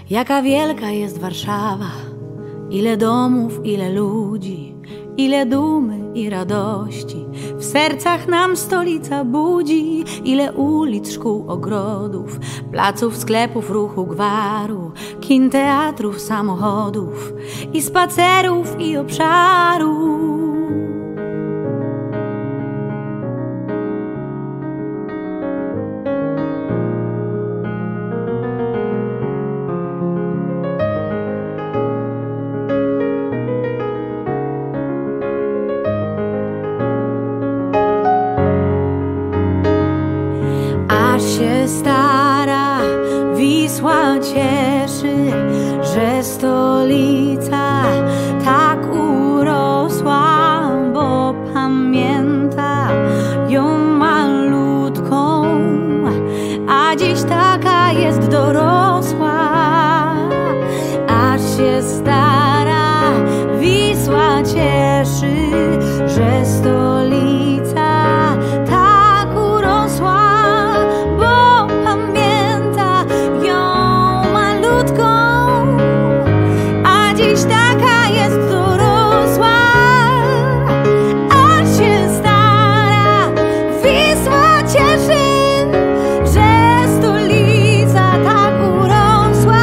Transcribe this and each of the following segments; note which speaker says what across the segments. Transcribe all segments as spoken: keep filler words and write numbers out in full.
Speaker 1: Jaka wielka jest Warszawa, ile domów, ile ludzi, ile dumy i radości. W sercach nam stolica budzi, ile ulic, szkół, ogrodów, placów, sklepów, ruchu, gwaru, kin, teatrów, samochodów i spacerów i obszarów. Się stara Wisła cieszy, że stolica tak urosła, bo pamięta ją malutką, a dziś taka jest dorosła. Aż się stara Wisła cieszy, że stolica tak urosła, dziś taka jest dorosła. Aż się stara Wisła cieszy, że stolica tak urosła,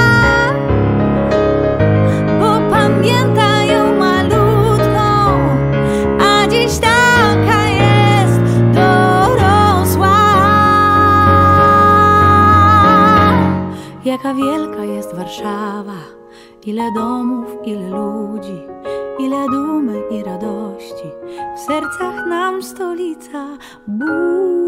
Speaker 1: bo pamięta ją malutką, a dziś taka jest dorosła. Jaka wielka jest Warszawa, ile domów, ile ludzi, ile dumy i radości. W sercach nam stolica budzi.